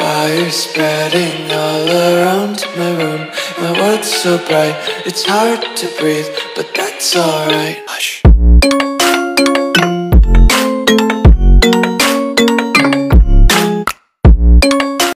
Fire spreading all around my room. My world's so bright, it's hard to breathe, but that's alright. Hush.